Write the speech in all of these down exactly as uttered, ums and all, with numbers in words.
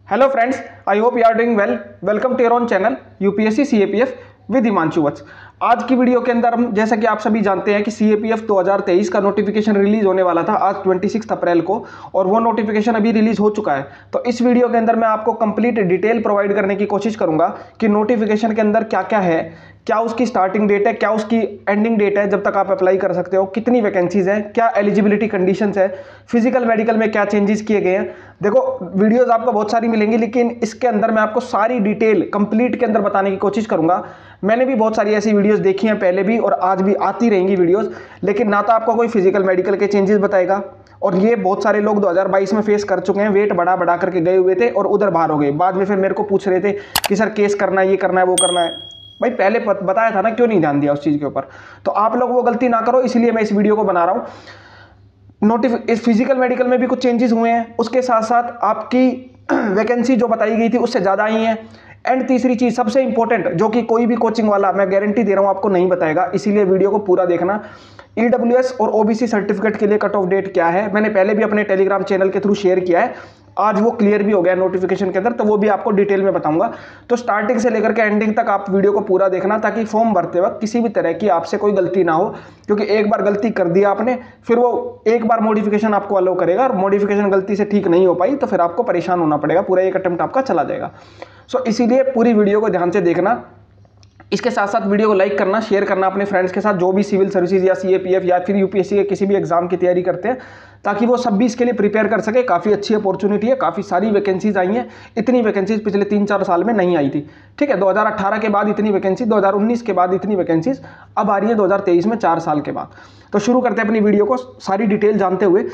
Hello friends, I hope you are doing well. Welcome to your own channel UPSC CAPF with Himanshu Vats. आज की video के अंदर हम, जैसा कि आप सभी जानते हैं कि सीएपीएफ दो हज़ार तेईस का नोटिफिकेशन रिलीज होने वाला था आज छब्बीस अप्रैल को, और वो नोटिफिकेशन अभी रिलीज हो चुका है। तो इस वीडियो के अंदर मैं आपको कंप्लीट डिटेल प्रोवाइड करने की कोशिश करूंगा कि नोटिफिकेशन के अंदर क्या क्या है, क्या उसकी स्टार्टिंग डेट है, क्या उसकी एंडिंग डेट है, जब तक आप अप्लाई कर सकते हो, कितनी वैकेंसीज हैं, क्या एलिजिबिलिटी कंडीशंस है, फिजिकल मेडिकल में क्या चेंजेस किए गए हैं। देखो, वीडियोस आपको बहुत सारी मिलेंगी, लेकिन इसके अंदर मैं आपको सारी डिटेल कंप्लीट के अंदर बताने की कोशिश करूंगा। मैंने भी बहुत सारी ऐसी वीडियोस देखी हैं पहले भी, और आज भी आती रहेंगी वीडियोस, लेकिन ना तो आपको कोई फिजिकल मेडिकल के चेंजेस बताएगा, और ये बहुत सारे लोग दो हज़ार बाईस में फेस कर चुके हैं। वेट बढ़ा बढ़ा करके गए हुए थे और उधर बाहर हो गए, बाद में फिर मेरे को पूछ रहे थे कि सर केस करना है, ये करना है, वो करना है। भाई पहले बताया था ना, क्यों नहीं ध्यान दिया उस चीज़ के ऊपर। तो आप लोग वो गलती ना करो, इसलिए मैं इस वीडियो को बना रहा हूँ। नोटिफ इस फिजिकल मेडिकल में भी कुछ चेंजेस हुए हैं, उसके साथ साथ आपकी वैकेंसी जो बताई गई थी उससे ज़्यादा आई हैं। एंड तीसरी चीज़ सबसे इंपॉर्टेंट, जो कि कोई भी कोचिंग वाला, मैं गारंटी दे रहा हूँ, आपको नहीं बताएगा, इसीलिए वीडियो को पूरा देखना। ईडब्ल्यूएस और ओबीसी सर्टिफिकेट के लिए कट ऑफ डेट क्या है, मैंने पहले भी अपने टेलीग्राम चैनल के थ्रू शेयर किया है, आज वो क्लियर भी हो गया नोटिफिकेशन के अंदर, तो वो भी आपको डिटेल में बताऊंगा। तो स्टार्टिंग से लेकर के एंडिंग तक आप वीडियो को पूरा देखना, ताकि फॉर्म भरते वक्त किसी भी तरह की आपसे कोई गलती ना हो, क्योंकि एक बार गलती कर दिया आपने, फिर वो एक बार मॉडिफिकेशन आपको अलाउ करेगा, और मॉडिफिकेशन गलती से ठीक नहीं हो पाई तो फिर आपको परेशान होना पड़ेगा, पूरा एक अटेम्प्ट आपका चला जाएगा। सो इसीलिए पूरी वीडियो को ध्यान से देखना। इसके साथ साथ वीडियो को लाइक करना, शेयर करना अपने फ्रेंड्स के साथ, जो भी सिविल सर्विसेज या सीएपीएफ या फिर यूपीएससी के किसी भी एग्जाम की तैयारी करते हैं, ताकि वो सब भी इसके लिए प्रिपेयर कर सके। काफ़ी अच्छी अपॉर्चुनिटी है, काफ़ी सारी वैकेंसीज आई हैं। इतनी वैकेंसीज पिछले तीन चार साल में नहीं आई थी, ठीक है। दो हज़ार अठारह के बाद इतनी वैकेंसी, दो हज़ार उन्नीस के बाद इतनी वैकेंसीज अब आ रही है दो हज़ार तेईस में, चार साल के बाद। तो शुरू करते हैं अपनी वीडियो को सारी डिटेल जानते हुए।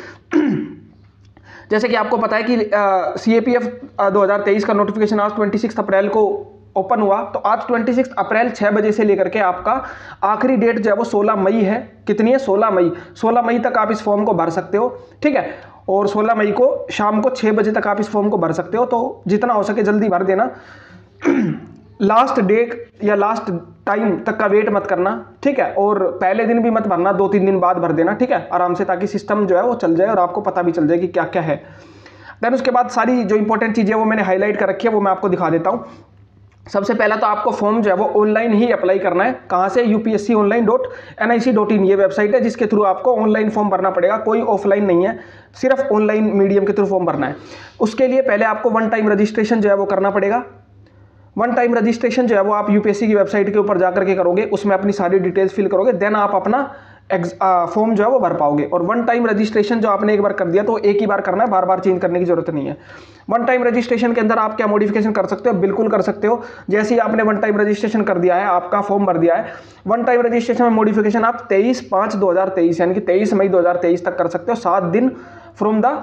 जैसे कि आपको पता है कि सीएपीएफ दो हज़ार तेईस का नोटिफिकेशन आज छब्बीस अप्रैल को ओपन हुआ। तो आज छब्बीस अप्रैल छह बजे से लेकर के आपका आखिरी डेट जो है वो सोलह मई है। कितनी है? सोलह मई। सोलह मई तक आप इस फॉर्म को भर सकते हो, ठीक है। और सोलह मई को शाम को छह बजे तक आप इस फॉर्म को भर सकते हो, तो जितना हो सके जल्दी भर देना। लास्ट डेट या लास्ट टाइम तक का वेट मत करना, ठीक है। और पहले दिन भी मत भरना, दो तीन दिन बाद भर देना, ठीक है, आराम से, ताकि सिस्टम जो है वो चल जाए और आपको पता भी चल जाए कि क्या क्या है। देन उसके बाद सारी जो इंपॉर्टेंट चीज़ें वो मैंने हाईलाइट कर रखी है, वो मैं आपको दिखा देता हूँ। सबसे पहला तो आपको फॉर्म जो है वो ऑनलाइन ही अप्लाई करना है। कहाँ से? UPSC online dot N I C dot in ये वेबसाइट है, जिसके थ्रू आपको ऑनलाइन फॉर्म भरना पड़ेगा। कोई ऑफलाइन नहीं है, सिर्फ ऑनलाइन मीडियम के थ्रू फॉर्म भरना है। उसके लिए पहले आपको वन टाइम रजिस्ट्रेशन जो है वो करना पड़ेगा। वन टाइम रजिस्ट्रेशन जो है वो आप यूपीएससी की वेबसाइट के ऊपर जाकर के करोगे, उसमें अपनी सारी डिटेल्स फिल करोगे, देन आप अपना फॉर्म जो है वो भर पाओगे। और वन टाइम रजिस्ट्रेशन जो आपने एक बार कर दिया तो एक ही बार करना है, बार बार चेंज करने की जरूरत नहीं है। वन टाइम रजिस्ट्रेशन के अंदर आप क्या मॉडिफिकेशन कर सकते हो? बिल्कुल कर सकते हो। जैसे ही आपने वन टाइम रजिस्ट्रेशन कर दिया है, आपका फॉर्म भर दिया है, वन टाइम रजिस्ट्रेशन में मॉडिफिकेशन आप तेईस पाँच दो हज़ार तेईस यानी कि तेईस मई दो हज़ार तेईस तक कर सकते हो, सात दिन from the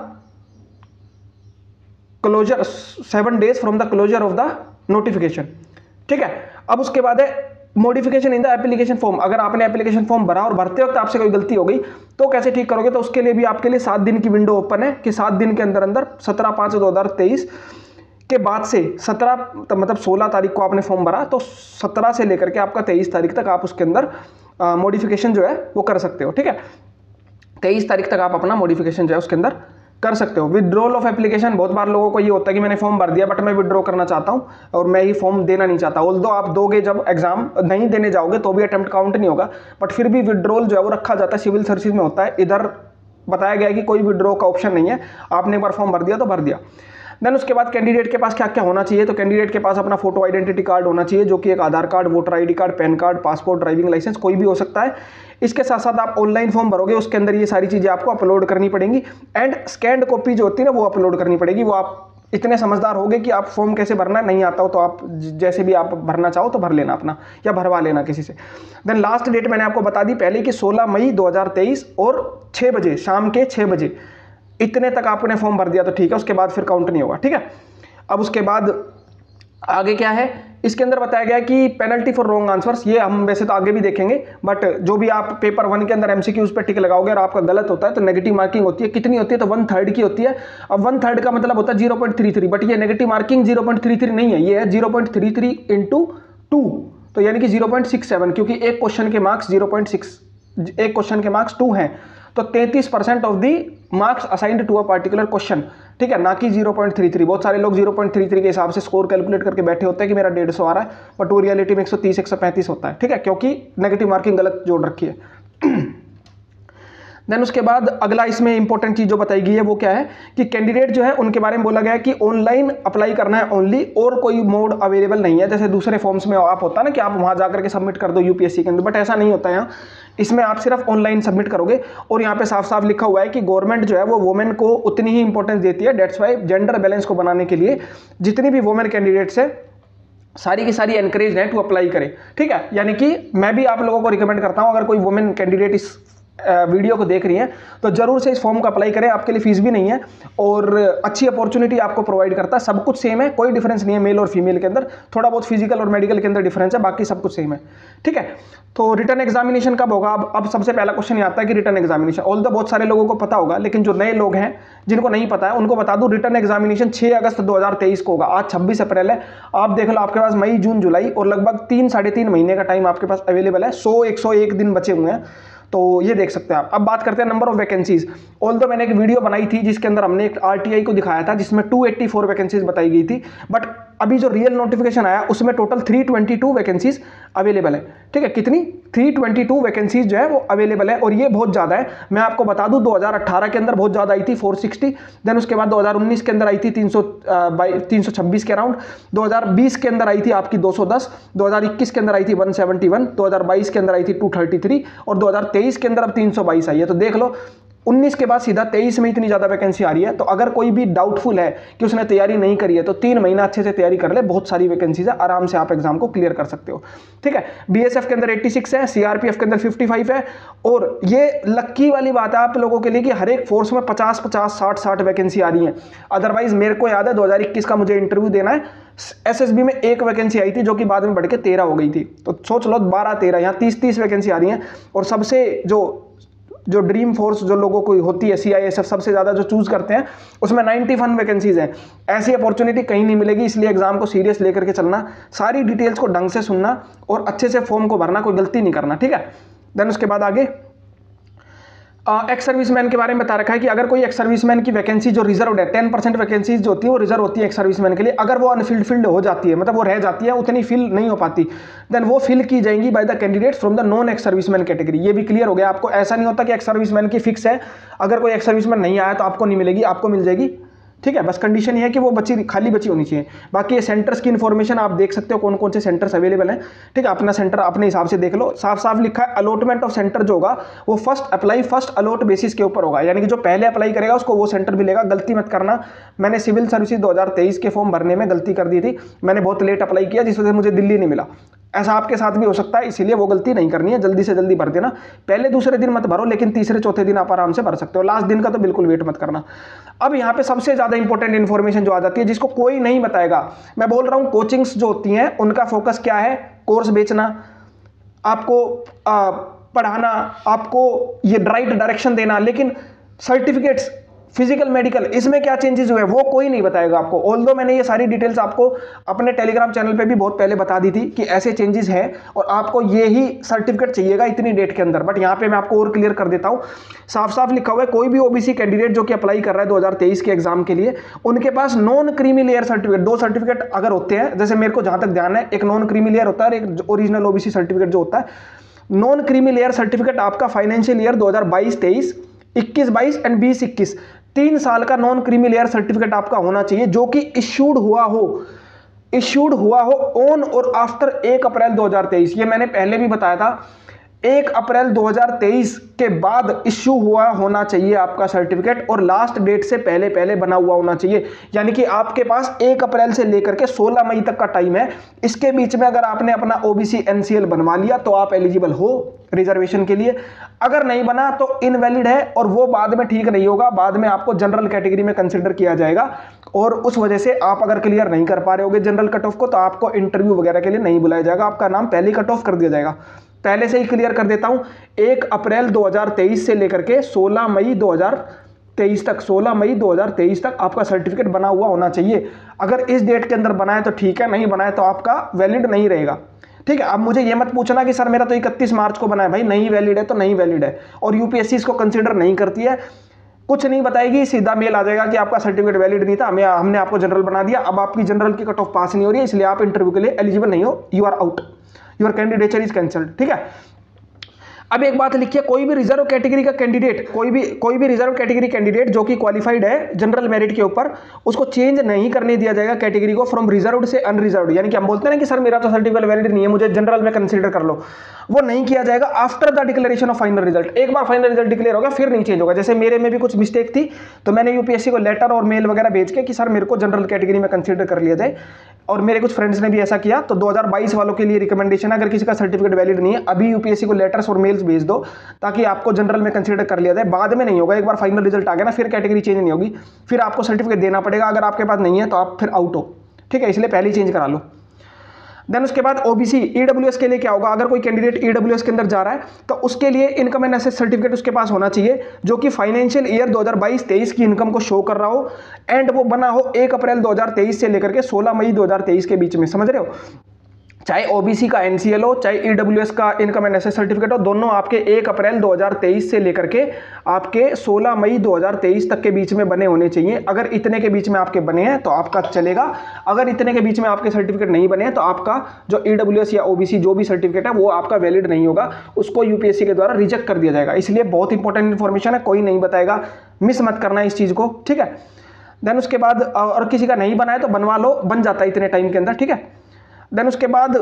closure, seven days from the closure of the notification, ठीक है। अब उसके बाद है modification in the application form. अगर आपने एप्लीकेशन फॉर्म भरा और भरते वक्त आपसे कोई गलती हो गई तो कैसे ठीक करोगे? तो उसके लिए भी आपके लिए सात दिन की विंडो ओपन है कि सात दिन के अंदर अंदर सत्रह पाँच दो हज़ार तेईस के बाद से सत्रह मतलब सोलह तारीख को आपने फॉर्म भरा, तो सत्रह से लेकर के आपका तेईस तारीख तक आप उसके अंदर मॉडिफिकेशन जो है वो कर सकते हो, ठीक है। तेईस तारीख तक आप अपना मॉडिफिकेशन जो है उसके अंदर कर सकते हो। विड्रॉल ऑफ एप्लीकेशन, बहुत बार लोगों को ये होता है कि मैंने फॉर्म भर दिया बट मैं विड्रॉ करना चाहता हूँ और मैं ये फॉर्म देना नहीं चाहता। ऑल्दो आप दोगे, जब एग्जाम नहीं देने जाओगे तो भी अटेम्प्ट काउंट नहीं होगा, बट फिर भी विड्रॉल जो है वो रखा जाता है, सिविल सर्विसेज में होता है। इधर बताया गया है कि कोई विड्रॉ का ऑप्शन नहीं है, आपने एक बार फॉर्म भर दिया तो भर दिया। देन उसके बाद कैंडिडेट के पास क्या क्या होना चाहिए? तो कैंडिडेट के पास अपना फोटो आइडेंटिटी कार्ड होना चाहिए, जो कि एक Aadhaar card, voter ID card, PAN card, passport, driving licence, कोई भी हो सकता है। इसके साथ साथ आप ऑनलाइन फॉर्म भरोगे, उसके अंदर ये सारी चीज़ें आपको अपलोड करनी पड़ेंगी। एंड स्कैन्ड कॉपी जो होती है ना वो अपलोड करनी पड़ेगी। वो आप इतने समझदार होगे कि आप फॉर्म कैसे भरना नहीं आता हो तो आप जैसे भी आप भरना चाहो तो भर लेना अपना, या भरवा लेना किसी से। देन लास्ट डेट मैंने आपको बता दी पहले कि सोलह मई दो हज़ार तेईस और छः बजे, शाम के छः बजे, इतने तक आपने फॉर्म भर दिया तो ठीक है, उसके बाद फिर काउंट नहीं होगा, ठीक है। अब उसके बाद आगे क्या है? इसके अंदर बताया गया कि पेनल्टी फॉर रॉन्ग आंसर्स, ये हम वैसे तो आगे भी देखेंगे, बट जो भी आप पेपर वन के अंदर एमसीक्यूज पे टिक लगाओगे और आपका गलत होता है तो नेगेटिव मार्किंग होती है। कितनी होती है? तो वन थर्ड की होती है। अब वन थर्ड का मतलब होता है zero point three three, but ये negative marking zero point three three नहीं है, ये है zero point three three into two, तो यानी कि जीरो पॉइंट सिक्स सेवन, क्योंकि एक क्वेश्चन के मार्क्स जीरो पॉइंट सिक्स, एक क्वेश्चन के मार्क्स टू हैं, तो तैंतीस percent of the marks assigned to a particular question, ठीक है, ना कि जीरो पॉइंट थ्री थ्री। बहुत सारे लोग जीरो पॉइंट थ्री थ्री के हिसाब से स्कोर कैलकुलेट करके बैठे होते हैं कि मेरा डेढ़ सौ आ रहा है, बट वो रियलिटी में एक सौ तीस एक सौ पैंतीस होता है, ठीक है, क्योंकि नेगेटिव मार्किंग गलत जोड़ रखी है। देन उसके बाद अगला इसमें इंपॉर्टेंट चीज जो बताई गई है वो क्या है कि कैंडिडेट जो है उनके बारे में बोला गया है कि ऑनलाइन अप्लाई करना है ओनली, और कोई मोड अवेलेबल नहीं है। जैसे दूसरे फॉर्म्स में आप होता है ना कि आप वहां जाकर के सबमिट कर दो यूपीएससी के अंदर, बट ऐसा नहीं होता है यहाँ। इसमें आप सिर्फ ऑनलाइन सबमिट करोगे, और यहाँ पे साफ साफ लिखा हुआ है कि गवर्नमेंट जो है वो वुमेन को उतनी ही इंपॉर्टेंस देती है। डेट्स वाई जेंडर बैलेंस को बनाने के लिए जितनी भी वुमेन कैंडिडेट्स है सारी की सारी एनकरेज है टू अप्लाई करें, ठीक है। यानी कि मैं भी आप लोगों को रिकमेंड करता हूं, अगर कोई वुमेन कैंडिडेट इस वीडियो को देख रही हैं तो जरूर से इस फॉर्म को अप्लाई करें। आपके लिए फीस भी नहीं है और अच्छी अपॉर्चुनिटी आपको प्रोवाइड करता है। सब कुछ सेम है, कोई डिफरेंस नहीं है मेल और फीमेल के अंदर, थोड़ा बहुत फिजिकल और मेडिकल के अंदर डिफरेंस है, बाकी सब कुछ सेम है, ठीक है। तो रिटर्न एग्जामिनेशन कब होगा? अब अब सबसे पहला क्वेश्चन ये आता है कि रिटर्न एग्जामिनेशन, ऑल द बहुत सारे लोगों को पता होगा, लेकिन जो नए लोग हैं जिनको नहीं पता है उनको बता दूं, रिटर्न एग्जामिनेशन छह अगस्त दो हज़ार तेईस को होगा। आज छब्बीस अप्रैल है, आप देख लो आपके पास मई जून जुलाई और लगभग तीन साढ़े तीन महीने का टाइम आपके पास अवेलेबल है। सौ एक सौ एक दिन बचे हुए हैं, तो ये देख सकते हैं आप। अब बात करते हैं नंबर ऑफ वैकेंसीज। ऑल दो मैंने एक वीडियो बनाई थी जिसके अंदर हमने एक आरटीआई को दिखाया था जिसमें दो सौ चौरासी वैकेंसीज बताई गई थी, बट अभी जो रियल नोटिफिकेशन आया उसमें टोटल तीन सौ बाईस वैकेंसीज अवेलेबल है, ठीक है। कितनी? तीन सौ बाईस वैकेंसीज जो है वो अवेलेबल है, और ये बहुत ज्यादा है। मैं आपको बता दूं दो हज़ार अठारह के अंदर बहुत ज्यादा आई थी चार सौ साठ, देन उसके बाद दो हज़ार उन्नीस के अंदर आई थी तीन सौ तीन सौ छब्बीस के अराउंड, दो हज़ार बीस के अंदर आई थी आपकी दो सौ दस, दो हज़ार इक्कीस के अंदर आई थी एक सौ इकहत्तर, दो हज़ार बाईस के अंदर आई थी दो सौ तैंतीस और दो हज़ार तेईस के अंदर अब तीन सौ बाईस आई है। तो देख लो उन्नीस के बाद सीधा तेईस में इतनी ज्यादा वैकेंसी आ रही है। तो अगर कोई भी डाउटफुल है कि उसने तैयारी नहीं करी है तो तीन महीना अच्छे से तैयारी कर ले, बहुत सारी वैकेंसीज है, आराम से आप एग्जाम को क्लियर कर सकते हो, ठीक है। बीएसएफ के अंदर छियासी है, सीआरपीएफ के अंदर पचपन है, और ये लक्की वाली बात है आप लोगों के लिए कि हर एक फोर्स में पचास पचास साठ साठ वैकेंसी आ रही है। अदरवाइज मेरे को याद है दो हज़ार इक्कीस का मुझे इंटरव्यू देना है, एसएसबी में एक वैकेंसी आई थी जो कि बाद में बढ़ के तेरह हो गई थी। तो सोच लो बारह तेरह, यहाँ तीस तीस वैकेंसी आ रही है। और सबसे जो जो ड्रीम फोर्स जो लोगों को होती है सीआईएसएफ सबसे ज्यादा जो चूज करते हैं उसमें इक्यानवे वैकेंसीज हैं। ऐसी अपॉर्चुनिटी कहीं नहीं मिलेगी, इसलिए एग्जाम को सीरियस लेकर के चलना, सारी डिटेल्स को ढंग से सुनना और अच्छे से फॉर्म को भरना, कोई गलती नहीं करना, ठीक है। देन उसके बाद आगे एक्स सर्विसमैन के बारे में बता रखा है कि अगर कोई एक्स सर्विसमैन की वैकेंसी जो रिजर्व है, टेन परसेंट वैकेंसीज जो होती है वो रिजर्व होती है एक्स सर्विसमैन के लिए, अगर वो अनफिल्ड फिल्ड हो जाती है, मतलब वो रह जाती है, उतनी फिल नहीं हो पाती, देन वो फिल की जाएंगी by the candidate from the non ex serviceman category. ये भी क्लियर हो गया आपको। ऐसा नहीं होता कि एक्स सर्विसमैन की फिक्स है, अगर कोई एक्स सर्विसमैन नहीं आया तो आपको नहीं मिलेगी, आपको मिल जाएगी, ठीक है। बस कंडीशन ये है कि वो बची खाली बची होनी चाहिए। बाकी ये सेंटर्स की इन्फॉर्मेशन आप देख सकते हो कौन कौन से सेंटर्स अवेलेबल हैं, ठीक है। अपना सेंटर अपने हिसाब से देख लो। साफ साफ लिखा है अलॉटमेंट ऑफ सेंटर जो होगा वो first apply first allot basis के ऊपर होगा, यानी कि जो पहले अप्लाई करेगा उसको वो सेंटर मिलेगा। गलती मत करना, मैंने सिविल सर्विसेज दो हज़ार तेईस के फॉर्म भरने में गलती कर दी थी, मैंने बहुत लेट अप्लाई किया जिस वजह से मुझे दिल्ली नहीं मिला। ऐसा आपके साथ भी हो सकता है, इसीलिए वो गलती नहीं करनी है, जल्दी से जल्दी भर देना। पहले दूसरे दिन मत भरो, लेकिन तीसरे चौथे दिन आप आराम से भर सकते हो। लास्ट दिन का तो बिल्कुल वेट मत करना। अब यहाँ पे सबसे ज्यादा इंपॉर्टेंट इन्फॉर्मेशन जो आ जाती है जिसको कोई नहीं बताएगा, मैं बोल रहा हूँ कोचिंग्स जो होती हैं उनका फोकस क्या है? कोर्स बेचना, आपको आ, पढ़ाना, आपको ये राइट डायरेक्शन देना, लेकिन सर्टिफिकेट्स फिजिकल मेडिकल इसमें क्या चेंजेस हुए वो कोई नहीं बताएगा आपको। ऑल्दो मैंने ये सारी डिटेल्स आपको अपने टेलीग्राम चैनल पे भी बहुत पहले बता दी थी कि ऐसे चेंजेस हैं और आपको ये ही सर्टिफिकेट चाहिएगा इतनी डेट के अंदर, बट यहाँ पे मैं आपको और क्लियर कर देता हूँ। साफ साफ लिखा हुआ है कोई भी ओबीसी कैंडिडेट जो कि अप्लाई कर रहा है दो हज़ार तेईस के एग्जाम के लिए, उनके पास नॉन क्रीमी लेयर सर्टिफिकेट, दो सर्टिफिकेट अगर होते हैं, जैसे मेरे को जहां तक ध्यान है, एक नॉन क्रीमी लेयर होता है और एक ओरिजिनल ओबीसी सर्टिफिकेट जो होता है। नॉन क्रीमी लेयर सर्टिफिकेट आपका फाइनेंशियल ईयर दो हज़ार बाईस तेईस, इक्कीस बाईस एंड बीस इक्कीस तीन साल का नॉन क्रीमी लेयर सर्टिफिकेट आपका होना चाहिए जो कि इश्यूड हुआ हो इश्यूड हुआ हो ऑन और आफ्टर एक अप्रैल दो हज़ार तेईस। ये मैंने पहले भी बताया था, एक अप्रैल दो हज़ार तेईस के बाद इश्यू हुआ होना चाहिए आपका सर्टिफिकेट और लास्ट डेट से पहले पहले बना हुआ होना चाहिए। यानी कि आपके पास एक अप्रैल से लेकर के सोलह मई तक का टाइम है। इसके बीच में अगर आपने अपना ओबीसी एनसीएल बनवा लिया तो आप एलिजिबल हो रिजर्वेशन के लिए, अगर नहीं बना तो इनवैलिड है और वो बाद में ठीक नहीं होगा, बाद में आपको जनरल कैटेगरी में कंसिडर किया जाएगा और उस वजह से आप अगर क्लियर नहीं कर पा रहे होगे जनरल कट ऑफ को तो आपको इंटरव्यू वगैरह के लिए नहीं बुलाया जाएगा, आपका नाम पहले कट ऑफ कर दिया जाएगा। पहले से ही क्लियर कर देता हूं, एक अप्रैल दो हज़ार तेईस से लेकर के सोलह मई दो हज़ार तेईस तक सोलह मई दो हज़ार तेईस तक आपका सर्टिफिकेट बना हुआ होना चाहिए। अगर इस डेट के अंदर बनाए तो ठीक है, नहीं बनाए तो आपका वैलिड नहीं रहेगा, ठीक है। अब मुझे ये मत पूछना कि सर मेरा तो इकतीस मार्च को बना है, भाई नहीं वैलिड है तो नहीं वैलिड है, और यूपीएससी इसको कंसिडर नहीं करती है, कुछ नहीं बताएगी, सीधा मेल आ जाएगा कि आपका सर्टिफिकेट वैलिड नहीं था, हमें हमने आपको जनरल बना दिया, अब आपकी जनरल की कट ऑफ पास नहीं हो रही है, इसलिए आप इंटरव्यू के लिए एलिजिबल नहीं हो, you are out, your candidature is cancelled. ठीक है। अब एक बात लिखिए, कोई भी रिजर्व कैटेगरी का कैंडिडेट, कोई भी कोई भी रिजर्व कैटेगरी कैंडिडेट जो कि क्वालिफाइड है जनरल मेरिट के ऊपर, उसको चेंज नहीं करने दिया जाएगा कैटेगरी को फ्रॉम रिजर्व्ड से अनरिजर्व्ड। यानी कि हम बोलते हैं ना कि सर मेरा तो सर्टिफिकेट वैलिड नहीं है, मुझे जनरल में कंसीडर कर लो, वो नहीं किया जाएगा after the declaration of final result. एक बार फाइनल रिजल्ट डिक्लेयर हो गया फिर नहीं चेंज होगा। जैसे मेरे में भी कुछ मिस्टेक थी तो मैंने यूपीएससी को लेटर और मेल वगैरह भेज के कि सर मेरे को जनरल कैटेगरी में कंसीडर कर लिया जाए, और मेरे कुछ फ्रेंड्स ने भी ऐसा किया। तो दो हज़ार बाईस वालों के लिए रिकमेंडेशन, अगर किसी का सर्टिफिकेट वैलिड नहीं है अभी यूपीएससी को लेटर्स और मेल्स भेज दो ताकि आपको जनरल में कंसीडर कर लिया जाए। बाद में नहीं होगा, एक बार फाइनल रिजल्ट आ गया ना फिर कैटेगरी चेंज नहीं होगी, फिर आपको सर्टिफिकेट देना पड़ेगा, अगर आपके पास नहीं है तो आप फिर आउट हो। ठीक है, इसलिए पहले ही चेंज करा लो। देन उसके बाद ओबीसी ईडब्ल्यूएस के लिए क्या होगा, अगर कोई कैंडिडेट ईडब्ल्यूएस के अंदर जा रहा है तो उसके लिए इनकम एंड एसेट सर्टिफिकेट उसके पास होना चाहिए जो कि फाइनेंशियल ईयर दो हज़ार बाईस तेईस की इनकम को शो कर रहा हो, एंड वो बना हो एक अप्रैल दो हज़ार तेईस से लेकर के सोलह मई दो हज़ार तेईस के बीच में। समझ रहे हो, चाहे ओबीसी का एनसीएल हो चाहे ईडब्ल्यूएस का इनकम एंड एसेट सर्टिफिकेट हो, दोनों आपके एक अप्रैल दो हज़ार तेईस से लेकर के आपके सोलह मई दो हज़ार तेईस तक के बीच में बने होने चाहिए। अगर इतने के बीच में आपके बने हैं तो आपका चलेगा, अगर इतने के बीच में आपके सर्टिफिकेट नहीं बने हैं तो आपका जो ईडब्ल्यूएस या ओबीसी जो भी सर्टिफिकेट है वो आपका वैलिड नहीं होगा, उसको यूपीएससी के द्वारा रिजेक्ट कर दिया जाएगा। इसलिए बहुत इंपॉर्टेंट इन्फॉर्मेशन है, कोई नहीं बताएगा, मिस मत करना इस चीज़ को। ठीक है। देन उसके बाद और किसी का नहीं बना है तो बनवा लो, बन जाता है इतने टाइम के अंदर। ठीक है। देन उसके बाद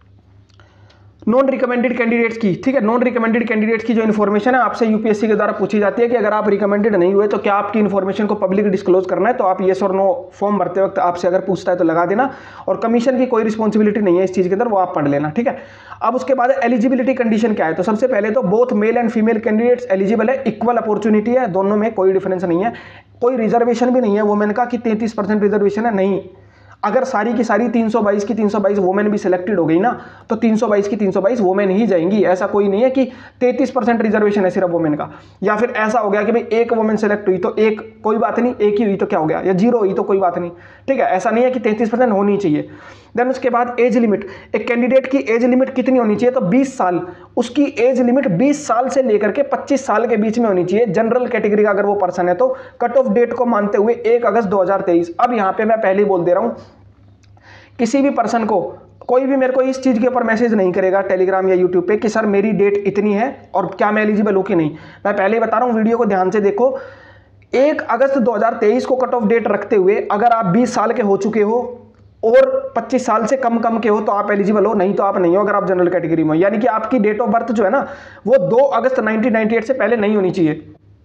नॉन रिकमेंडेड कैंडिडेट्स की, ठीक है, नॉन रिकमेंडेड कैंडिडेट्स की जो इन्फॉर्मेशन है आपसे यूपीएससी के द्वारा पूछी जाती है कि अगर आप रिकमेंडेड नहीं हुए तो क्या आपकी इन्फॉर्मेशन को पब्लिक डिस्क्लोज करना है, तो आप येस और नो फॉर्म भरते वक्त आपसे अगर पूछता है तो लगा देना, और कमीशन की कोई रिस्पॉन्सिबिलिटी नहीं है इस चीज़ के अंदर, वो आप पढ़ लेना। ठीक है। अब उसके बाद एलिजिबिलिटी कंडीशन क्या है, तो सबसे पहले तो both male and female candidates eligible है, इक्वल अपॉर्चुनिटी है, दोनों में कोई डिफरेंस नहीं है, कोई रिजर्वेशन भी नहीं है वुमेन का कि तैंतीस परसेंट रिजर्वेशन है, नहीं। अगर सारी की सारी तीन सौ बाईस की तीन सौ बाईस वोमेन भी सिलेक्टेड हो गई ना तो तीन सौ बाईस की तीन सौ बाईस वोमेन ही जाएंगी। ऐसा कोई नहीं है कि तैंतीस परसेंट रिजर्वेशन है सिर्फ वोमेन का, या फिर ऐसा हो गया कि भाई एक वोमेन सेलेक्ट हुई तो एक, कोई बात नहीं, एक ही हुई तो क्या हो गया, या जीरो हुई तो कोई बात नहीं। ठीक है, ऐसा नहीं है कि तैंतीस परसेंट होनी चाहिए। देन उसके बाद एज लिमिट, एक कैंडिडेट की एज लिमिट कितनी होनी चाहिए, तो बीस साल, उसकी एज लिमिट बीस साल से लेकर के पच्चीस साल के बीच में होनी चाहिए जनरल कैटेगरी का अगर वो पर्सन है तो। कट ऑफ डेट को मानते हुए एक अगस्त दो हज़ार तेईस। अब यहाँ पे मैं पहले ही बोल दे रहा हूँ, किसी भी पर्सन को कोई भी मेरे को इस चीज़ के ऊपर मैसेज नहीं करेगा टेलीग्राम या यूट्यूब पे कि सर मेरी डेट इतनी है और क्या मैं एलिजिबल हूँ कि नहीं। मैं पहले ही बता रहा हूँ, वीडियो को ध्यान से देखो। एक अगस्त दो हज़ार तेईस को कट ऑफ डेट रखते हुए अगर आप बीस साल के हो चुके हो और पच्चीस साल से कम कम के हो तो आप एलिजिबल हो, नहीं तो आप नहीं हो अगर आप जनरल कैटेगरी में हो। यानी कि आपकी डेट ऑफ बर्थ जो है ना वो दो अगस्त नाइनटीन नाइंटी एट से पहले नहीं होनी चाहिए।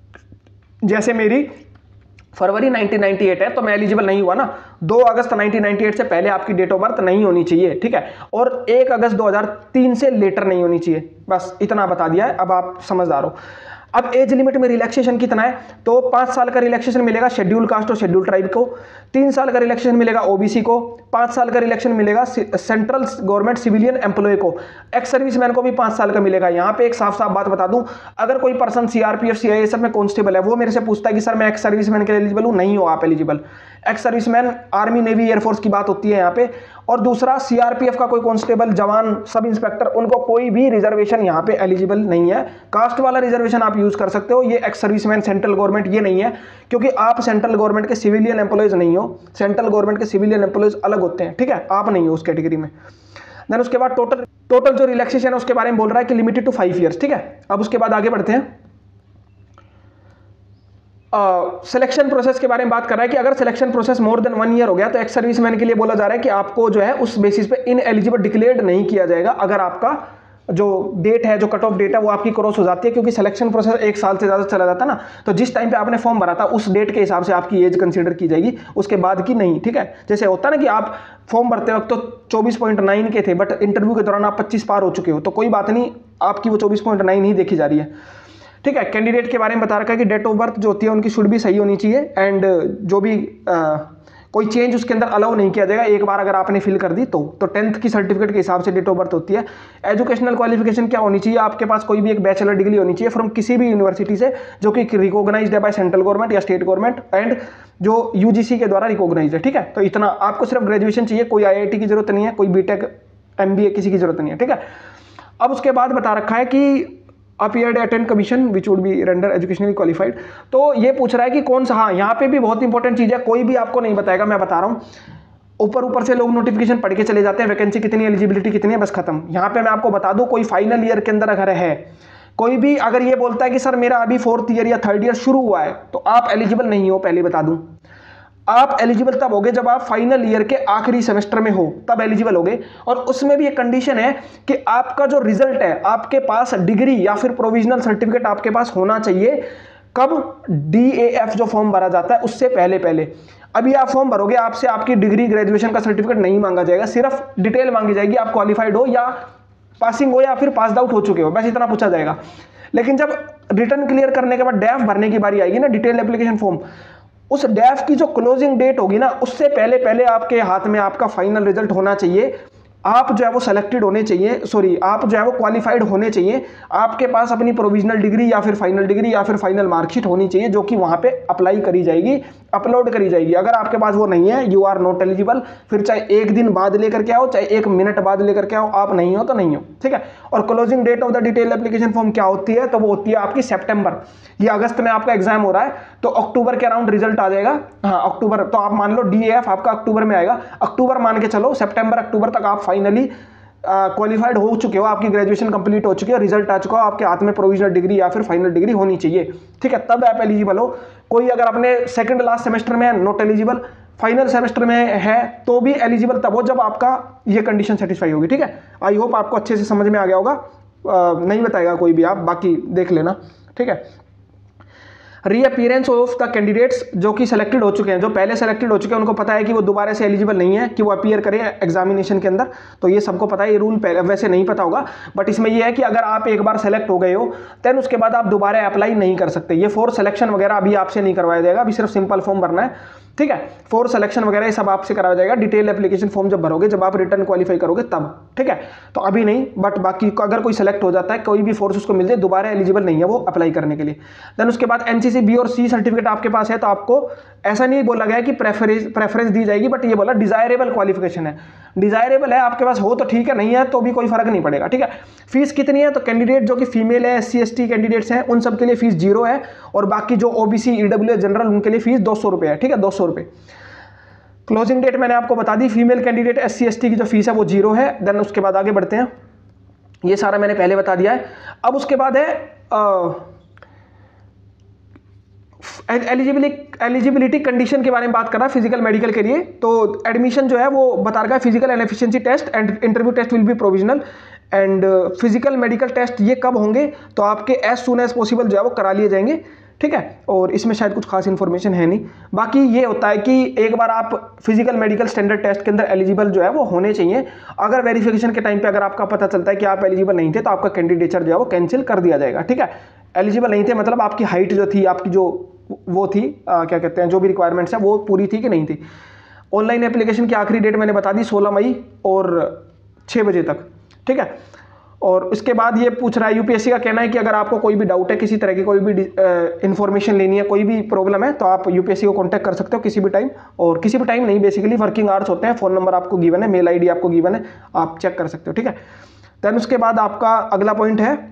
जैसे मेरी फरवरी नाइनटीन नाइंटी एट है तो मैं एलिजिबल नहीं हुआ ना, दो अगस्त नाइनटीन नाइंटी एट से पहले आपकी डेट ऑफ बर्थ नहीं होनी चाहिए। ठीक है, और एक अगस्त दो हज़ार तीन से लेटर नहीं होनी चाहिए। बस इतना बता दिया है, अब आप समझदार हो। अब एज लिमिट में रिलैक्सेशन कितना है, तो पाँच साल का रिलैक्सेशन मिलेगा शेड्यूल कास्ट और शेड्यूल ट्राइब को, तीन साल का रिलैक्सेशन मिलेगा ओबीसी को, पाँच साल का रिलैक्सेशन मिलेगा सेंट्रल गवर्नमेंट सिविलियन एम्प्लॉय को, एक्स सर्विसमैन को भी पाँच साल का मिलेगा। यहाँ पे एक साफ साफ बात बता दूं, अगर कोई पर्सन सीआरपीएफ सीआईएसएफ में कांस्टेबल है वो मेरे से पूछता है कि सर मैं एक्स सर्विसमैन के लिए एलिजिबल हूँ, नहीं हो आप eligible. Ex serviceman army navy air force की बात होती है यहाँ पे, और दूसरा सीआरपीएफ का कोई कांस्टेबल जवान सब इंस्पेक्टर उनको कोई भी रिजर्वेशन यहाँ पे एलिजिबल नहीं है। कास्ट वाला रिजर्वेशन आप यूज कर सकते हो, ये एक्स सर्विसमैन सेंट्रल गवर्नमेंट ये नहीं है, क्योंकि आप सेंट्रल गवर्नमेंट के सिविलियन एम्प्लॉयज नहीं हो, सेंट्रल गवर्नमेंट के सिविलियन एम्प्लॉयज अलग होते हैं। ठीक है, आप नहीं हो उस कैटेगरी में। देन उसके बाद टोटल टोटल जो रिलैक्सेशन है उसके बारे में बोल रहा है कि लिमिटेड टू फाइव ईयर्स। ठीक है, अब उसके बाद आगे बढ़ते हैं। सिलेक्शन uh, प्रोसेस के बारे में बात कर रहा है कि अगर selection process more than one year हो गया तो एक्स सर्विसमैन के लिए बोला जा रहा है कि आपको जो है उस बेसिस पे इन एलिजिबल डिक्लेयर्ड नहीं किया जाएगा अगर आपका जो डेट है, जो कट ऑफ डेट है वो आपकी क्रॉस हो जाती है, क्योंकि सिलेक्शन प्रोसेस एक साल से ज़्यादा चला जाता है ना, तो जिस टाइम पे आपने फॉर्म भरा था उस डेट के हिसाब से आपकी एज कंसीडर की जाएगी, उसके बाद की नहीं। ठीक है, जैसे होता है ना कि आप फॉर्म भरते वक्त तो चौबीस पॉइंट नाइन के थे बट इंटरव्यू के दौरान आप पच्चीस पार हो चुके हो, तो कोई बात नहीं, आपकी वो चौबीस पॉइंट नाइन ही देखी जा रही है। ठीक है, कैंडिडेट के बारे में बता रखा है कि डेट ऑफ बर्थ जो होती है उनकी शुड भी सही होनी चाहिए, एंड जो भी आ, कोई चेंज उसके अंदर अलाउ नहीं किया जाएगा एक बार अगर आपने फिल कर दी तो तो टेंथ की सर्टिफिकेट के हिसाब से डेट ऑफ बर्थ होती है। एजुकेशनल क्वालिफिकेशन क्या होनी चाहिए, आपके पास कोई भी एक बैचलर डिग्री होनी चाहिए फ्रॉम किसी भी यूनिवर्सिटी से जो कि रिकॉग्नाइज्ड है बाय सेंट्रल गवर्नमेंट या स्टेट गवर्नमेंट, एंड जो यूजीसी के द्वारा रिकॉग्नाइज्ड है। ठीक है, तो इतना आपको सिर्फ ग्रेजुएशन चाहिए, कोई आईआईटी की जरूरत नहीं है, कोई बीटेक एम बी ए किसी की जरूरत नहीं है, ठीक है। अब उसके बाद बता रखा है कि appear attend commission which would be render educationally qualified. तो ये पूछ रहा है कि कौन सा, हाँ यहाँ पे भी बहुत इंपॉर्टेंट चीज़ है, कोई भी आपको नहीं बताएगा, मैं बता रहा हूँ। ऊपर ऊपर से लोग नोटिफिकेशन पढ़ के चले जाते हैं, वैकेंसी कितनी, एलिजिबिलिटी कितनी है, बस खत्म। यहाँ पे मैं आपको बता दूं, कोई फाइनल ईयर के अंदर अगर है, कोई भी अगर ये बोलता है कि सर मेरा अभी फोर्थ ईयर या थर्ड ईयर शुरू हुआ है, तो आप एलिजिबल नहीं हो। पहले बता दूं, आप एलिजिबल तब होगे जब आप फाइनल ईयर के आखिरी सेमेस्टर में हो, तब एलिजिबल होगे। और उसमें भी एक कंडीशन है कि आपका जो रिजल्ट है, आपके पास डिग्री या फिर प्रोविजनल सर्टिफिकेट आपके पास होना चाहिए। कब? डी ए एफ जो फॉर्म भरा जाता है उससे पहले पहले। अभी आप फॉर्म भरोगे, आपसे आपकी डिग्री ग्रेजुएशन का सर्टिफिकेट नहीं मांगा जाएगा, सिर्फ डिटेल मांगी जाएगी, आप क्वालिफाइड हो या पासिंग हो या फिर पास आउट हो चुके हो, बस इतना पूछा जाएगा। लेकिन जब रिटर्न क्लियर करने के बाद डैफ भरने की बारी आएगी ना, डिटेल एप्लीकेशन फॉर्म, उस डैफ की जो क्लोजिंग डेट होगी ना, उससे पहले पहले आपके हाथ में आपका फाइनल रिजल्ट होना चाहिए। आप जो है वो सेलेक्टेड होने चाहिए, सॉरी आप जो है वो क्वालिफाइड होने चाहिए। आपके पास अपनी प्रोविजनल डिग्री या फिर फाइनल डिग्री या फिर फाइनल मार्कशीट होनी चाहिए, जो कि वहां पे अप्लाई करी जाएगी, अपलोड करी जाएगी। अगर आपके पास वो नहीं है, यू आर नॉट एलिजिबल। फिर चाहे एक दिन बाद लेकर के आओ, चाहे एक मिनट बाद लेकर के आओ, आप नहीं हो तो नहीं हो, ठीक है। और closing date of the detail application form क्या होती है? तो वो होती है आपकी सितंबर। ये अगस्त में आपका एग्जाम हो रहा है, तो अक्टूबर के अराउंड रिजल्ट आ जाएगा। हाँ अक्टूबर, तो आप मान लो डी ए एफ आपका अक्टूबर में आएगा, अक्टूबर मान के चलो, सितंबर अक्टूबर तक आप फाइनली क्वालिफाइड हो चुके हो, आपकी ग्रेजुएशन कंप्लीट हो चुकी है, रिजल्ट आ चुका हो, आपके हाथ में प्रोविजनल डिग्री या फिर फाइनल डिग्री होनी चाहिए, ठीक है, तब आप एलिजिबल हो। कोई अगर अपने सेकंड लास्ट सेमेस्टर में नॉट एलिजिबल, फाइनल सेमेस्टर में है, तो भी एलिजिबल तब हो जब आपका ये कंडीशन सेटिस्फाई होगी, ठीक है। आई होप आपको अच्छे से समझ में आ गया होगा। आ, नहीं बताएगा कोई भी, आप बाकी देख लेना, ठीक है। रीअपीयरेंस ऑफ द कैंडिडेट्स जो कि सेलेक्टेड हो चुके हैं, जो पहले सेलेक्टेड हो चुके हैं, उनको पता है कि वो दोबारा से एलिजिबल नहीं है कि वो अपीयर करें एग्जामिनेशन के अंदर, तो ये सबको पता है। ये रूल वैसे नहीं पता होगा, बट इसमें ये है कि अगर आप एक बार सेलेक्ट हो गए हो, देन उसके बाद आप दोबारा अप्लाई नहीं कर सकते। ये फोर सिलेक्शन वगैरह अभी आपसे नहीं करवाया जाएगा, अभी सिर्फ सिंपल फॉर्म भरना है, ठीक है। फोर सिलेक्शन वगैरह ये सब आपसे कराया जाएगा, डिटेल एप्लीकेशन फॉर्म जब भरोगे, जब आप रिटर्न क्वालिफाई करोगे तब, ठीक है। तो अभी नहीं, बट बाकी अगर कोई सेलेक्ट हो जाता है, कोई भी फोर्स उसको मिल जाए, दोबारा एलिजिबल नहीं है वो अप्लाई करने के लिए। देन उसके बाद एनसीसी बी और सी सर्टिफिकेट आपके पास है, तो आपको ऐसा नहीं बोला गया कि प्रेफरेंस प्रेफरेंस दी जाएगी, बट ये बोला डिजायरेबल क्वालिफिकेशन है। डिजायरेबल है, आपके पास हो तो ठीक है, नहीं है तो भी कोई फर्क नहीं पड़ेगा, ठीक है। फीस कितनी है? तो कैंडिडेट जो कि फीमेल है, S C S T candidates हैं, उन सब के लिए फीस जीरो है, और बाकी जो ओबीसी ईडब्ल्यू जनरल उनके लिए फीस दो सौ रुपये है, ठीक है, दो सौ रुपये। क्लोजिंग डेट मैंने आपको बता दी। Female candidate S C S T की जो फीस है वो जीरो है। देन उसके बाद आगे बढ़ते हैं, ये सारा मैंने पहले बता दिया है। अब उसके बाद है एलिजिबिलिटी एलिजिबिलिटी कंडीशन के बारे में बात कर रहा है फिजिकल मेडिकल के लिए। तो एडमिशन जो है वो बता रखा है, physical and efficiency test and interview test will be provisional, and physical medical test ये कब होंगे? तो आपके एज सुन एज पॉसिबल जो है वो करा लिए जाएंगे, ठीक है। और इसमें शायद कुछ खास इन्फॉर्मेशन है नहीं। बाकी ये होता है कि एक बार आप फिजिकल मेडिकल स्टैंडर्ड टेस्ट के अंदर एलिजिबल जो है वो होने चाहिए। अगर वेरिफिकेशन के टाइम पे अगर आपका पता चलता है कि आप एलिजिबल नहीं थे, तो आपका कैंडिडेचर जो है वो कैंसिल कर दिया जाएगा, ठीक है। एलिजिबल नहीं थे मतलब आपकी हाइट जो थी, आपकी जो वो थी आ, क्या कहते हैं, जो भी रिक्वायरमेंट्स है वो पूरी थी कि नहीं थी। ऑनलाइन एप्लीकेशन की आखिरी डेट मैंने बता दी, सोलह मई और छः बजे तक, ठीक है। और उसके बाद ये पूछ रहा है, यूपीएससी का कहना है कि अगर आपको कोई भी डाउट है, किसी तरह की कोई भी इन्फॉर्मेशन लेनी है, कोई भी प्रॉब्लम है, तो आप यूपीएससी को कांटेक्ट कर सकते हो किसी भी टाइम। और किसी भी टाइम नहीं, बेसिकली वर्किंग आवर्स होते हैं। फोन नंबर आपको गिवन है, मेल आईडी आपको गिवन है, आप चेक कर सकते हो, ठीक है। देन उसके बाद आपका अगला पॉइंट है,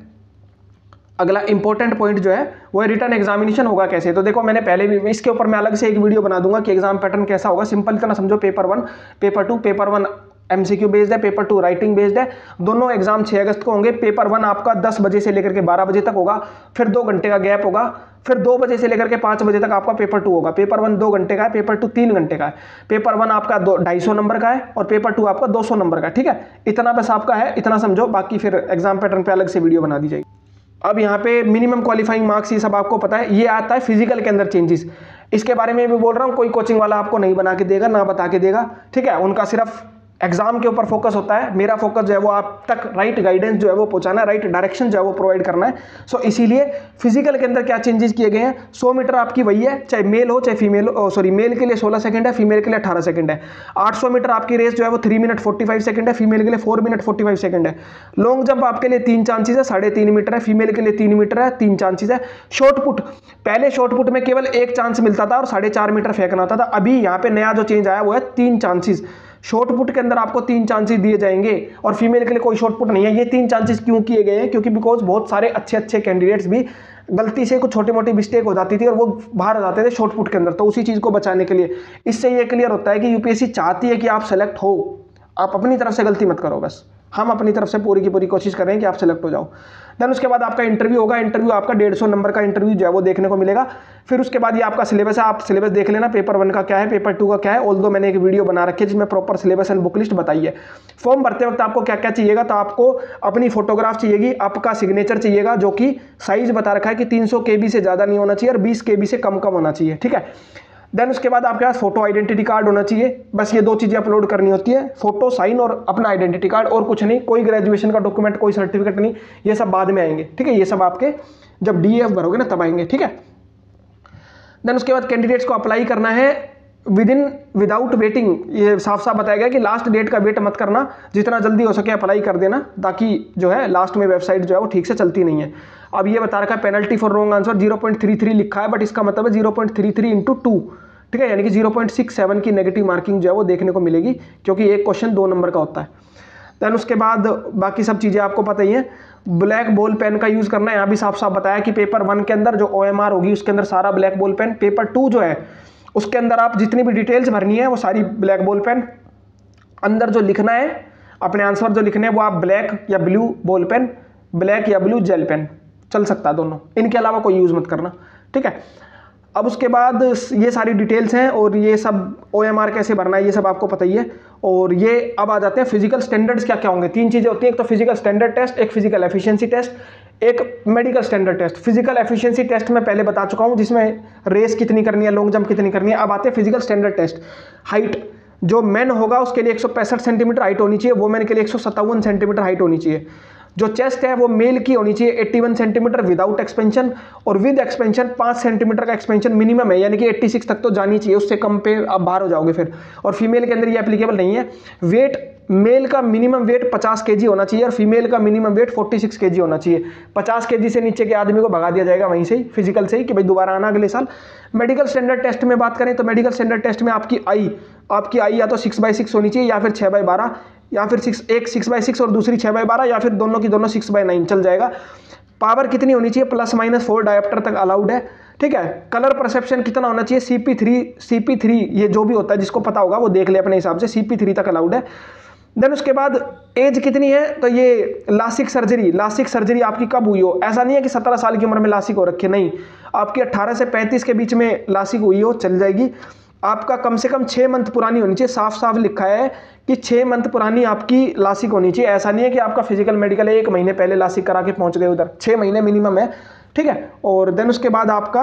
अगला इंपॉर्टेंट पॉइंट जो है वो है रिटर्न एग्जामिनेशन होगा कैसे। तो देखो मैंने पहले भी इसके ऊपर मैं अलग से एक वीडियो बना दूंगा कि एग्जाम पैटर्न कैसा होगा। सिंपल इतना समझो, paper one, paper two, paper one MCQ based है, पेपर टू राइटिंग बेस्ड है। दोनों एग्जाम छह अगस्त को होंगे। पेपर वन आपका दस बजे से लेकर के बारह बजे तक होगा, फिर दो घंटे का गैप होगा, फिर दो बजे से लेकर के पाँच बजे तक आपका पेपर टू होगा। पेपर वन दो घंटे का है, पेपर टू तीन घंटे का है। पेपर वन आपका दो ढाई सौ नंबर का है और पेपर टू आपका दो सौ नंबर का है, ठीक है। इतना बस आपका है, इतना समझो, बाकी फिर एग्जाम पैटर्न पे अलग से वीडियो बना दी जाएगी। अब यहाँ पे मिनिमम क्वालिफाइंग मार्क्स ये सब आपको पता है। ये आता है फिजिकल के अंदर चेंजेस, इसके बारे में भी बोल रहा हूँ। कोई कोचिंग वाला आपको नहीं बना के देगा, ना बता के देगा, ठीक है। उनका सिर्फ एग्जाम के ऊपर फोकस होता है। मेरा फोकस जो है वो आप तक राइट गाइडेंस जो है वो पहुंचाना है, राइट डायरेक्शन जो है वो प्रोवाइड करना है। सो so, इसीलिए फिजिकल के अंदर क्या चेंजेस किए गए हैं। सौ मीटर आपकी वही है, चाहे मेल हो चाहे फीमेल हो, सॉरी मेल के लिए सोलह सेकंड है, फीमेल के लिए अठारह सेकंड है। आठ सौ मीटर आपकी रेस जो है वो three minute forty five second है, फीमेल के लिए four minute forty five second है। लॉन्ग जंप आपके लिए तीन चांसेस है, साढ़े तीन मीटर है, फीमेल के लिए तीन मीटर है, तीन चांसेस है। शॉर्ट पुट, पहले शॉर्ट पुट में केवल एक चांस मिलता था और साढ़े चार मीटर फेंकना होता था। अभी यहाँ पे नया जो चेंज आया वो है तीन चांसेस। शॉर्ट पुट के अंदर आपको तीन चांसेस दिए जाएंगे और फीमेल के लिए कोई शॉर्ट पुट नहीं है। ये तीन चांसेस क्यों किए गए हैं? क्योंकि बिकॉज बहुत सारे अच्छे अच्छे कैंडिडेट्स भी गलती से कुछ छोटी मोटी मिस्टेक हो जाती थी और वो बाहर आ जाते थे शॉर्ट पुट के अंदर, तो उसी चीज़ को बचाने के लिए इससे ये क्लियर होता है कि यूपीएससी चाहती है कि आप सेलेक्ट हो, आप अपनी तरफ से गलती मत करो, बस हम अपनी तरफ से पूरी की पूरी कोशिश कर रहे हैं कि आप सेलेक्ट हो जाओ। देन उसके बाद आपका इंटरव्यू होगा, इंटरव्यू आपका डेढ़ सौ नंबर का इंटरव्यू जो है वो देखने को मिलेगा। फिर उसके बाद ये आपका सिलेबस है, आप सिलेबस देख लेना, पेपर वन का क्या है, पेपर टू का क्या है। ऑल्दो मैंने एक वीडियो बना रखी है जिसमें proper syllabus and book list बताई है। फॉर्म भरते वक्त आपको क्या क्या चाहिएगा, तो आपको अपनी फोटोग्राफ चाहिएगी, आपका सिग्नेचर चाहिएगा जो कि साइज बता रखा है कि तीन सौ के बी से ज़्यादा नहीं होना चाहिए और बीस के बी से कम कम होना चाहिए, ठीक है। देन उसके बाद आपके पास फोटो आइडेंटिटी कार्ड होना चाहिए, बस ये दो चीज़ें अपलोड करनी होती है, फोटो साइन और अपना आइडेंटिटी कार्ड, और कुछ नहीं, कोई ग्रेजुएशन का डॉक्यूमेंट, कोई सर्टिफिकेट नहीं, ये सब बाद में आएंगे, ठीक है। ये सब आपके जब डीएफ भरोगे ना तब आएंगे, ठीक है। देन उसके बाद कैंडिडेट्स को अप्लाई करना है विद इन विदाउट वेटिंग, ये साफ साफ बताया गया कि लास्ट डेट का वेट मत करना, जितना जल्दी हो सके अप्लाई कर देना, ताकि जो है लास्ट में वेबसाइट जो है वो ठीक से चलती नहीं है। अब ये बता रखा है penalty for wrong answer zero point three three लिखा है, बट इसका मतलब है zero point three three into two, ठीक है, यानी कि जीरो पॉइंट सिक्स सेवन की नेगेटिव मार्किंग जो है वो देखने को मिलेगी, क्योंकि एक क्वेश्चन दो नंबर का होता है। देन उसके बाद बाकी सब चीज़ें आपको पता ही है। ब्लैक बॉल पेन का यूज़ करना है, यहाँ भी साफ साफ बताया कि पेपर वन के अंदर जो ओएमआर होगी उसके अंदर सारा black ball pen, paper two जो है उसके अंदर आप जितनी भी डिटेल्स भरनी है वो सारी ब्लैक बॉल पेन, अंदर जो लिखना है अपने आंसर जो लिखने हैं वो आप ब्लैक या ब्लू बॉल पेन, ब्लैक या ब्लू जेल पेन, चल सकता है दोनों, इनके अलावा कोई यूज़ मत करना, ठीक है। अब उसके बाद ये सारी डिटेल्स हैं और ये सब ओएमआर कैसे भरना है ये सब आपको पता ही है। और ये अब आ जाते हैं फिजिकल स्टैंडर्ड्स क्या क्या होंगे। तीन चीज़ें होती हैं, एक तो फिजिकल स्टैंडर्ड टेस्ट, एक फिजिकल एफिशिएंसी टेस्ट, एक medical standard test. Physical efficiency test मैं पहले बता चुका हूँ जिसमें रेस कितनी करनी है, लॉन्ग जंप कितनी करनी है। अब आते हैं फिजिकल स्टैंडर्ड टेस्ट। हाइट, जो मैन होगा उसके लिए एक सौ पैंसठ सेंटीमीटर हाइट होनी चाहिए, वुमेन के लिए एक सौ सत्तावन सेंटीमीटर हाइट होनी चाहिए। जो चेस्ट है वो मेल की होनी चाहिए इक्यासी सेंटीमीटर विदाउट एक्सपेंशन, और विद एक्सपेंशन पाँच सेंटीमीटर का एक्सपेंशन मिनिमम है, यानी कि छियासी तक तो जानी चाहिए, उससे कम पे आप बाहर हो जाओगे फिर। और फीमेल के अंदर ये एप्लीकेबल नहीं है। वेट, मेल का मिनिमम वेट पचास केजी होना चाहिए और फीमेल का मिनिमम वेट छियालीस केजी होना चाहिए। पचास केजी से नीचे के आदमी को भगा दिया जाएगा वहीं से ही, फिजिकल से ही, कि भाई दोबारा आना अगले साल। मेडिकल स्टैंडर्ड टेस्ट में बात करें तो मेडिकल स्टैंडर्ड टेस्ट में आपकी आई आपकी आई या तो सिक्स बाई सिक्स होनी चाहिए या फिर छः बाई बारह, या फिर सिक्स एक सिक्स बाई सिक्स और दूसरी छः बाई बारह, या फिर दोनों की दोनों सिक्स बाई नाइन चल जाएगा। पावर कितनी होनी चाहिए, प्लस माइनस फोर डायोप्टर तक अलाउड है, ठीक है। कलर परसेप्शन कितना होना चाहिए, C P three C P three ये जो भी होता है जिसको पता होगा वो देख ले अपने हिसाब से, सी पी थ्री तक अलाउड है। देन उसके बाद एज कितनी है, तो ये लासिक सर्जरी लासिक सर्जरी आपकी कब हुई हो, ऐसा नहीं है कि सत्रह साल की उम्र में लासिक हो रखी है, नहीं, आपकी अट्ठारह से पैंतीस के बीच में लासिक हुई हो चल जाएगी। आपका कम से कम छः मंथ पुरानी होनी चाहिए, साफ साफ लिखा है कि छः मंथ पुरानी आपकी लासिक होनी चाहिए। ऐसा नहीं है कि आपका फिजिकल मेडिकल है एक महीने पहले लासिक करा के पहुंच गए उधर, छः महीने मिनिमम है, ठीक है। और देन उसके बाद आपका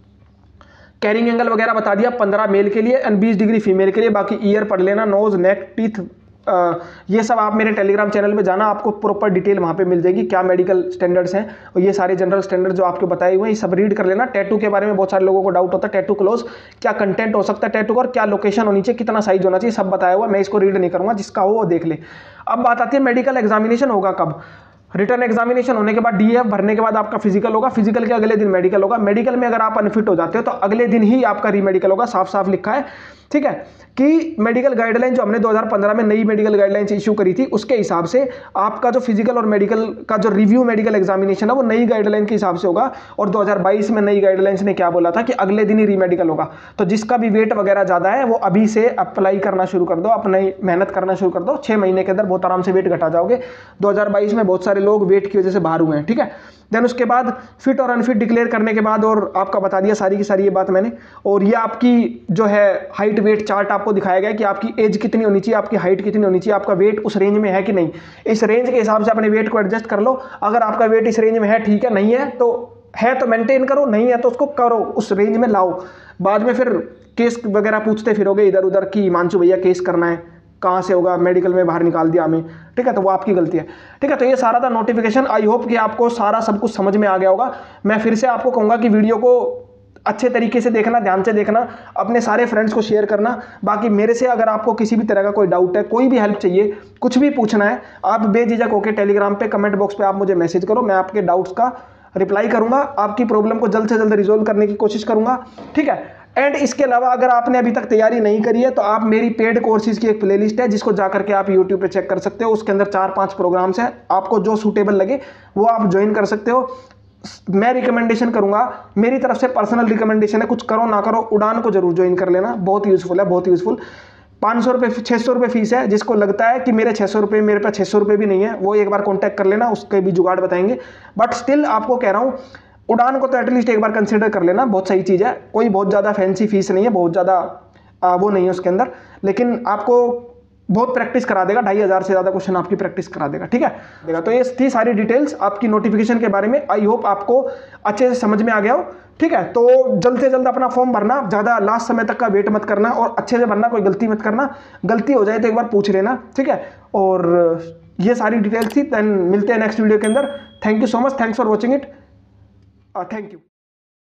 कैरिंग एंगल वगैरह बता दिया, पंद्रह मेल के लिए एंड बीस डिग्री फीमेल के लिए। बाकी ईयर पढ़ लेना, नोज, नेक, टीथ, आ, ये सब आप मेरे टेलीग्राम चैनल में जाना, आपको प्रॉपर डिटेल वहाँ पे मिल जाएगी क्या मेडिकल स्टैंडर्ड्स हैं, और ये सारे जनरल स्टैंडर्ड जो आपके बताए हुए हैं ये सब रीड कर लेना। टैटू के बारे में बहुत सारे लोगों को डाउट होता है, टैटू क्लोज क्या कंटेंट हो सकता है टैटू का, और क्या लोकेशन होनी चाहिए, कितना साइज होना चाहिए, सब बताया हुआ। मैं इसको रीड नहीं करूँगा, जिसका हो वो देख ले। अब बात आती है मेडिकल एग्जामिनेशन होगा कब। रिटर्न एग्जामिनेशन होने के बाद डीएफ भरने के बाद आपका फिजिकल होगा, फिजिकल के अगले दिन मेडिकल होगा। मेडिकल में अगर आप अनफिट हो जाते हो तो अगले दिन ही आपका रीमेडिकल होगा, साफ साफ लिखा है, ठीक है। कि मेडिकल गाइडलाइन जो हमने दो हज़ार पंद्रह में नई मेडिकल गाइडलाइंस इशू करी थी उसके हिसाब से आपका जो फिजिकल और मेडिकल का जो रिव्यू मेडिकल एग्जामिनेशन है वो नई गाइडलाइन के हिसाब से होगा। और दो हज़ार बाईस में नई गाइडलाइंस ने क्या बोला था कि अगले दिन ही रीमेडिकल होगा। तो जिसका भी वेट वगैरह ज़्यादा है वो अभी से अप्लाई करना शुरू कर दो, अपनी मेहनत करना शुरू कर दो, छः महीने के अंदर बहुत आराम से वेट घटा जाओगे। दो हज़ार बाईस में बहुत सारे लोग वेट की वजह से बाहर हुए हैं, ठीक है। देन उसके बाद फिट और अनफिट डिक्लेयर करने के बाद, और आपका बता दिया सारी की सारी ये बात मैंने। और ये आपकी जो है हाइट वेट चार्ट आपको दिखाया गया कि आपकी एज कितनी होनी चाहिए, आपकी हाइट कितनी होनी चाहिए, आपका वेट उस रेंज में है कि नहीं। इस रेंज के हिसाब से अपने वेट को एडजस्ट कर लो। अगर आपका वेट इस रेंज में है, ठीक है, नहीं है तो है तो मेंटेन करो, नहीं है तो उसको करो, उस रेंज में लाओ। बाद में फिर केस वगैरह पूछते फिरोगे इधर उधर कि हिमांशु भैया केस करना है, कहाँ से होगा, मेडिकल में बाहर निकाल दिया हमें, ठीक है, तो वो आपकी गलती है, ठीक है। तो ये सारा था नोटिफिकेशन। आई होप कि आपको सारा सब कुछ समझ में आ गया होगा। मैं फिर से आपको कहूँगा कि वीडियो को अच्छे तरीके से देखना, ध्यान से देखना, अपने सारे फ्रेंड्स को शेयर करना। बाकी मेरे से अगर आपको किसी भी तरह का कोई डाउट है, कोई भी हेल्प चाहिए, कुछ भी पूछना है, आप बेझिझक होकर टेलीग्राम पे कमेंट बॉक्स पे आप मुझे मैसेज करो, मैं आपके डाउट्स का रिप्लाई करूंगा, आपकी प्रॉब्लम को जल्द से जल्द रिजोल्व करने की कोशिश करूंगा, ठीक है। एंड इसके अलावा अगर आपने अभी तक तैयारी नहीं करी है तो आप मेरी पेड कोर्सेज की एक प्लेलिस्ट है जिसको जाकर के आप यूट्यूब पे चेक कर सकते हो। उसके अंदर चार पांच प्रोग्राम्स हैं, आपको जो सूटेबल लगे वो आप ज्वाइन कर सकते हो। मैं रिकमेंडेशन करूंगा, मेरी तरफ से पर्सनल रिकमेंडेशन है, कुछ करो ना करो उड़ान को जरूर ज्वाइन कर लेना, बहुत यूजफुल है, बहुत यूजफुल। पाँच सौ रुपये छः सौ रुपये फीस है। जिसको लगता है कि मेरे छः सौ रुपये मेरे पास छः सौ रुपये भी नहीं है, वो एक बार कॉन्टैक्ट कर लेना, उसके भी जुगाड़ बताएंगे। बट स्टिल आपको कह रहा हूँ उड़ान को तो एटलीस्ट एक बार कंसिडर कर लेना, बहुत सही चीज़ है। कोई बहुत ज़्यादा फैंसी फीस नहीं है, बहुत ज़्यादा वो नहीं है उसके अंदर, लेकिन आपको बहुत प्रैक्टिस करा देगा, ढाई हज़ार से ज़्यादा क्वेश्चन आपकी प्रैक्टिस करा देगा, ठीक है। देगा तो ये थी सारी डिटेल्स आपकी नोटिफिकेशन के बारे में। आई होप आपको अच्छे से समझ में आ गया हो, ठीक है। तो जल्द से जल्द अपना फॉर्म भरना, ज़्यादा लास्ट समय तक का वेट मत करना और अच्छे से भरना, कोई गलती मत करना। गलती हो जाए तो एक बार पूछ लेना, ठीक है। और ये सारी डिटेल्स थी। देन मिलते हैं नेक्स्ट वीडियो के अंदर। Thank you so much, thanks for watching it, thank you.